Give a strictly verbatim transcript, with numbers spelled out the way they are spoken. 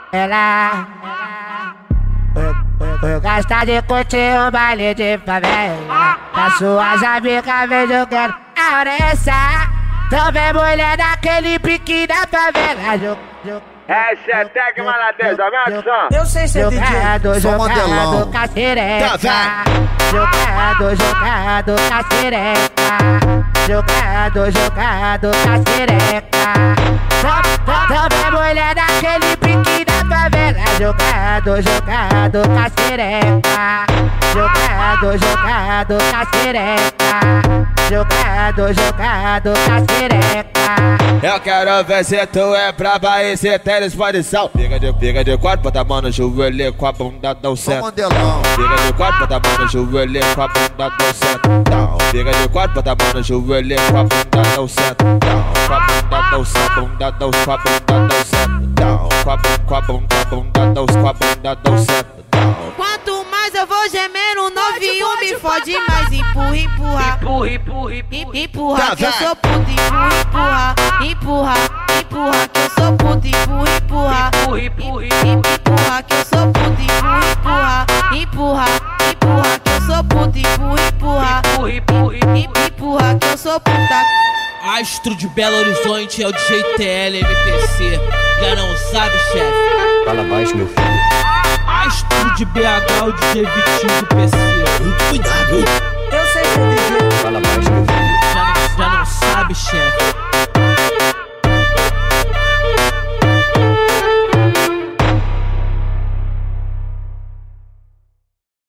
ela. Eu gosto de curtir um baile de favela. As suas amigas vem jogando a orelha. Também mulher daquele pique da favela. Hashtag Maladez, aumenta o som. Eu sei ser D J. Jogado, Sou modelão. jogado, cacireca. Jogado, jogado, cacireca. Jogado, jogado, cacireca. Também mulher daquele pique da favela. Jogado, jogado, cacireca. Jogado, jogado, cacireca. Jogado, jogado, cacireca. Eu quero ver se tu é braba e se tem disposição. Fica de, fica de quatro, bota a mão no joelho com a bunda no centro. modelão. Fica de quatro, bota a mão no joelho com a bunda no centro. Fica de quatro, bota a mão no joelho com a bunda no centro. Com a bunda no centro, bunda no com a bunda no centro. Com a bunda, com a bunda, bunda no com a bunda no centro. Quanto mais eu vou gemendo, o novinho me fode mais. Empurra, empurra, Empurra, empurra, empurra, empurra, que eu sou puta. Empurra, empurra, empurra, que eu sou puta. Empurra, empurra, empurra, empurra, que eu sou puta. Empurra, empurra, empurra, que eu sou puta. Empurra, empurra, empurra, que eu sou puta. Astro de Belo Horizonte é o D J T L M P C. Já não sabe, chefe? Fala baixo, meu filho. Astro de B H, o D J Vitinho do P C. Muito cuidado.